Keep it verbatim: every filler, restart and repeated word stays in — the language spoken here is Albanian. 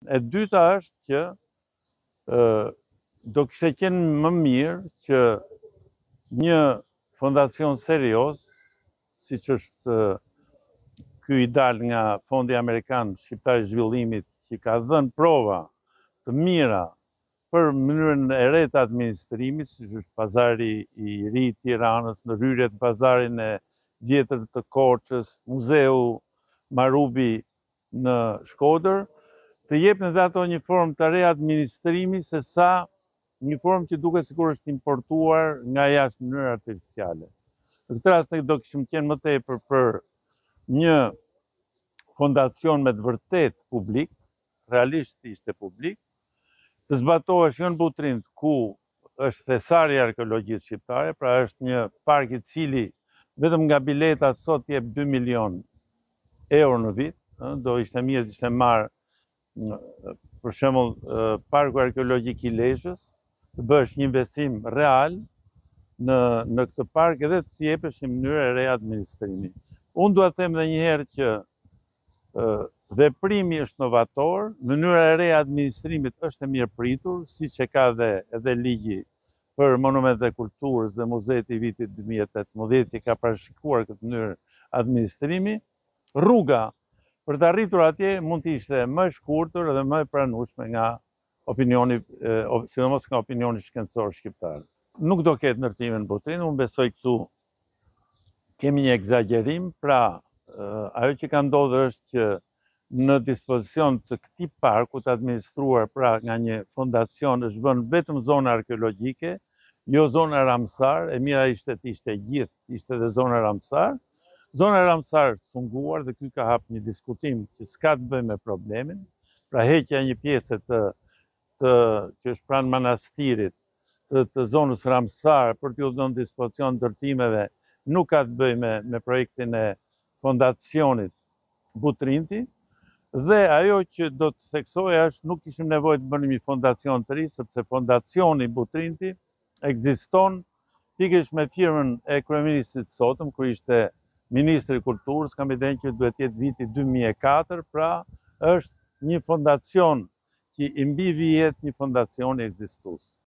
E dyta është që ë, do kishte qenë më mirë që një fondacion serioz, siç është ky i dalë nga Fondi Amerikan Shqiptar i Zhvillimit, që ka dhënë prova të mira për mënyrën e re të administrimit, siç është Pazari i ri i Tiranës, ndërhyrjet në Pazarin e vjetër të Korçës, Muzeu Marubi në Shkodër, të jepnë dhe ato një formë të re administrimi, se sa një formë që duket sikur është importuar nga jashtë në mënyrë artificiale. Në këtë rast ne do kishim qenë më tepër për një fondacion me të vërtet publik, realisht ishte publik, të zbatohesh jo në Butrintin, ku është thesari i arkeologjisë shqiptare, pra është një park i cili vetëm nga biletat sot jep dy milion euro në vit, do ishte mirë të ishte marrë për shembull parku arkeologjik i Lezhës, të bësh një investim real në në këtë park edhe të jepesh një mënyrë e re administrimi. Unë dua të them edhe një herë që ë veprimi është novator, mënyra e re e administrimit është e mirëpritur, siç e ka dhe edhe ligji për monumentet e kulturës dhe muzeet i vitit dy mijë e tetëmbëdhjetë që ka parashikuar këtë mënyrë administrimi. Rruga për të arritur atje mund të ishte më e shkurtër dhe më e pranueshme nga opinioni, sidomos nga opinioni shkencor shqiptar. Nuk do ketë ndërtime në Butrintin, unë besoj këtu kemi një egzagerim, pra ajo që ka ndodhur është që në dispozicion të këtij parku të administruar pra nga një fondacion është vënë vetëm zona arkeologjike, jo zona Ramsar, e mira ishte të ishte gjithë, ishte dhe zona Ramsar. Zona Ramsar është sunguar dhe ky ka hap një diskutim që s'ka të bëjë me problemin, pra heqja një pjesë të, të që është pranë manastirit të, të zonës Ramsar për t'u dhënë dispozicion ndërtimeve nuk ka të bëjë me, me projektin e fondacionit Butrinti. Dhe ajo që do të theksoja është nuk kishim nevojë të bënim një fondacion të ri, sepse fondacioni Butrinti ekziston pikërisht me firmën e kryeministit sotëm, kur ishte ministri i kulturës, kam idenë që duhet jetë viti dy mijë e katër, pra është një fondacion që i mbi vihet një fondacion ekzistues.